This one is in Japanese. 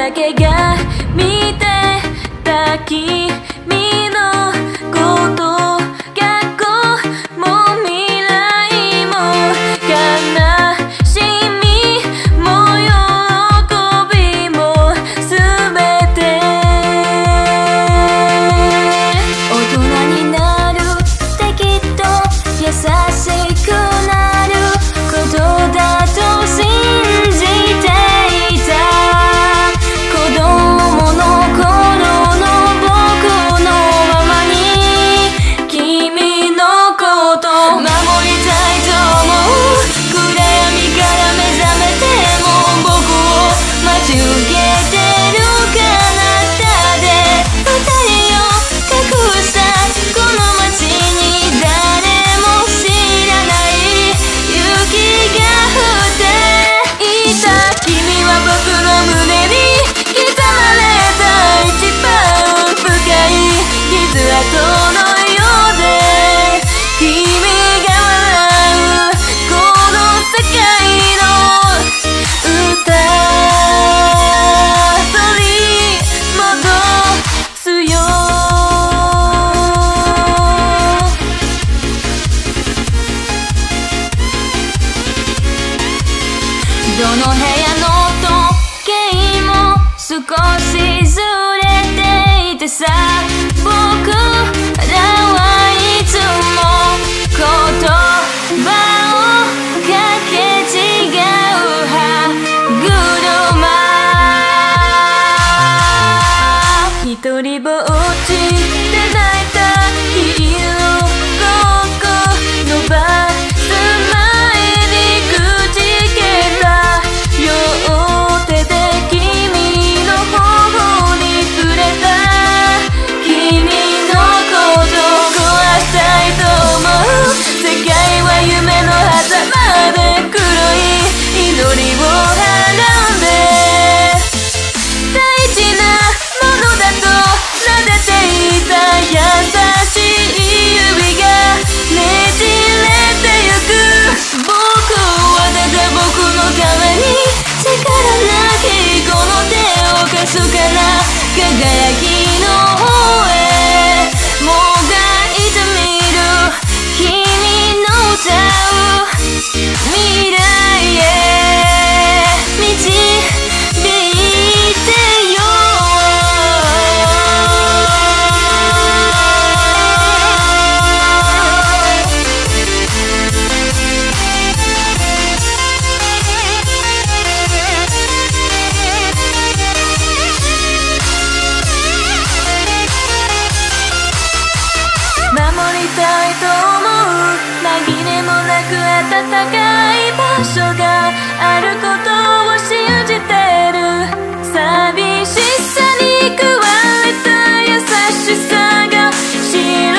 だけが見てた君のこと過去も未来も悲しみも喜びもすべて大人になるってきっと優しくなることだと信じていた子供の頃の僕のままに君のこと守りたいと思う暗闇から目覚めても僕を待ち受けてる彼方で二人を隠したこの街に誰も知らない雪が降っていた君は僕の胸に刻まれた一番深い傷跡のようで君が笑うこの世界の歌取り戻すよどの部屋の時計も少しずれていてさ僕らはいつも言葉をかけ違う歯車一人ぼっちで泣いたヒーローごっこのバス前にくじけた両手で君の頬に触れた君のこと壊したいと思う世界は夢の狭間で黒い祈りをはらんで大事なものだと撫でていた優しい指がねじれてゆく僕はただ僕のために力なきこの手を貸すから輝きの方へもがいてみる君の歌う未来へ導いてよ守りたいと思う紛れもなく暖かい場所があることを信じてる寂しさに食われた優しさが白